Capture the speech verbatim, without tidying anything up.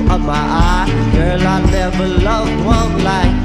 of my eye. Girl, I never loved one like